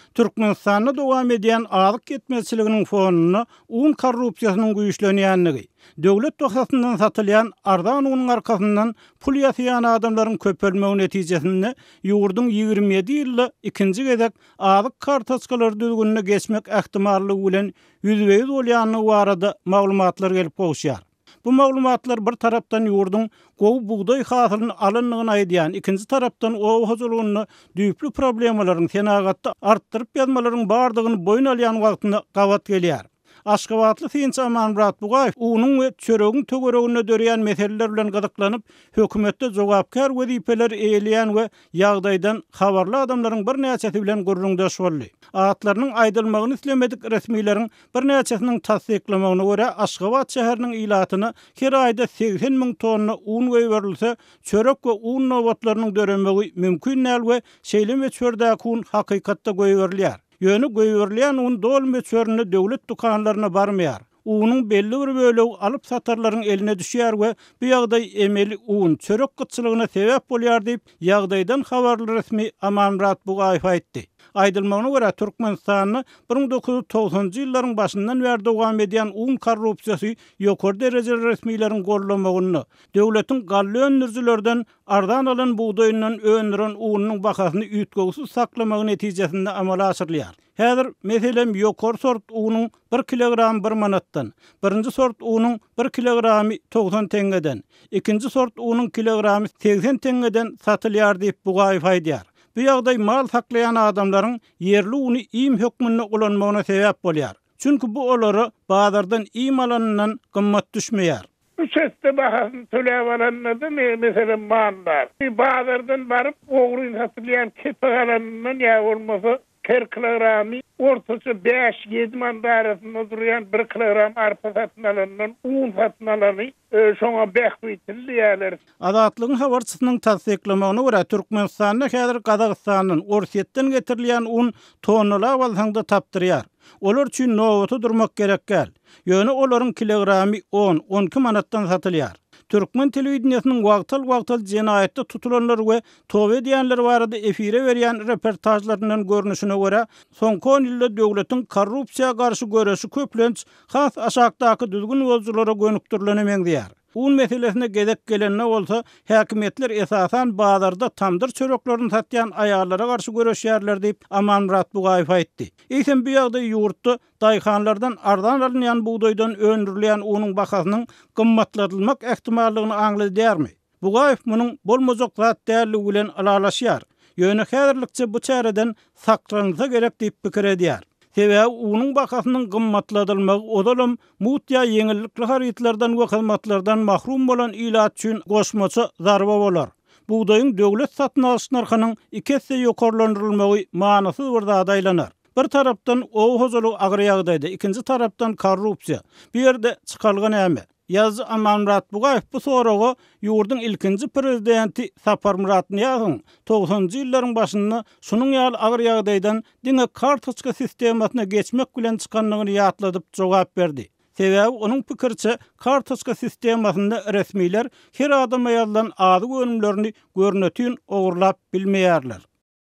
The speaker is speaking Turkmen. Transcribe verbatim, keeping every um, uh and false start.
Türkmenistanda dowam edýän azyk ketmezçiliginiň fonuna un korrupsiýasynyň güýçlenýänligi, döwlet tohasyndan satylýan ardan unyň arkasyndan pul ýasaýan adamlaryň köpelmegi netijesinde ýurdun ýigirme ýedi ýylly ikinji gezek azyk kartoçkalary düzgünine geçmek ähtimallygy bilen ýüzbeýiz bolýanyny barada maglumatlar gelip gowşýar. Bu maglumatlar bir tarapdan ýurdun gowy buğday hasylyny alynlygyny aýdýan, ikinji tarapdan ow hozurlygyny düýplü problemalaryň senagatda artdyryp ýazmalaryň bardygyny boýun alýan wagtynda gawat gelýär. Aşgabatly Synçy Amanmurat Bugaýew unyň we çöregiň tögeregine dörýän meseleler bilen gyzyklanyp hökümetde jogapkar wezipeler eýleýän we ýagdaýdan habarly adamlaryň bir näçesi bilen gurrundaş boldy. Atlarynyň aýdylmagyny islemedik resmiýetiň bir näçesiniň tasdiklamagyna görä Aşgabat şäheriniň ilatyny her aýda seksen miň tonna un berilse, çörek we un nowatlarynyň döremegi mümkin näl we şeýle we çördäki un hakykatda berilýär. Ýöne göýberlýän un dol meçörüne döwlet dukanlaryna barmaýar. Unyň belli bir bölegi alyp satarlaryň eline düşýär we bu ýagdaý emeli un çörek gytçylygyna sebäp bolýar diýip ýagdaýdan habarly resmi Amanmurat Bugaýew aýtdy. Aýdylmagyna görä Türkmenistanyny bir miň dokuz ýuz togsanjy ýyllaryň başyndan bäri dowam edýän un korrupsiýasy ýokary derejeli resmiýetlerin gollamagyny, döwletiň gally öndürjilerden ardan alan buğdaýyndan öndüren unyň bahasyny üýtgegisiz saklamagy netijesinde amala aşyrylýar. Häzir meselem ýokary sort unyň bir kilogram bir manatdan, birinji sort unyň bir kilogramy togsan teňgeden, ikinji sort unyň kilogramy seksen teňgeden satylýar diýip Bugaýew aýdýar. Bu ýagdaý mal saklayan adamlaryň yerli uny iým hökmüne ulanmagyna sebäp bolýar. Çünki bu olary bazardan iým alanynyň gymmat düşmeýär. Üçeste bahasyny töläp alanyny mesele mallar. Bazardan baryp ogry satylýan kepek alanynyň ýa bolmasa her kilogramy ortaça beş ýedi man barasynda durýan bir kilogram arpa satyn alanynyň un satyn alany şoňa bähbitilýärler. Adatlygyň habarçysynyň tasdiklamagyna görä Türkmenistanda häzir Gazagystanyň Orsetden getirilýän un tonnalap alsaňda tapdyrýar. Olar üçin nowaty durmak gerekkel. Ýöne olaryň kilogramy on on iki manatdan satylýar. Türkmen telewizionynyň wagtal-wagtal jenaýatda tutulanlar we towe edýänler barada efire berýän reportajlarynyň görnüşine görä, soňky on ýylda döwletiň korrupsiýa garşy göreşi köplenç has aşakdaky düzgün ýolculara gönükdirilemeýär. Un meselesine gezek gelenine bolsa, häkimetler esasan bazarda tamdyr çöreklerini satýan aýallara garşy göreşýärler diýip Amanmurat Bugaýew aýtdy. Eýsem bu ýagdaý ýurtda daýhanlardan ardan alynýan buğdaýdan öndürilýän unyň bahasynyň gymmatlatylmak ähtimallygyny aňladýarmy? Bugaýew munyň bolmazok zat dälligi bilen alalaşýar. Ýöne häzirlikçe bu çäreden saklansa gerek diýip pikir edýär. Sebäbi unyň bahasynyň gymmatlatylmagy odalam mutya ýeňillikli harytlardan we hyzmatlardan mahrum bolan ilat üçin goşmaça zarba bolar. Buğdaýyň döwlet satyn alyş narhynyň iki hisse ýokarlandyrylmagy manasyz bir zat aýlanar. Bir tarapdan ow hozurlygy agyr ýagdaýda, ikinji tarapdan korrupsiýa. Bu ýerde çykalgan äme. Ýazgy Amanmurat Bugaýew bu soragy ýurdun ilkinji prezidenti Saparmurat Niýazyň togsanjy ýyllaryň başynda şunyň ýaly agyr ýagdaýdan diňe kartoçka sistemasyna geçmek bilen çykanlygyny ýatladyp jogap berdi. Sebäbi onuň pikirçe kartoçka sistemasynda resmiýetler her adama ýazylan azyk önümlerini görnetýän ogurlap bilmeýärler.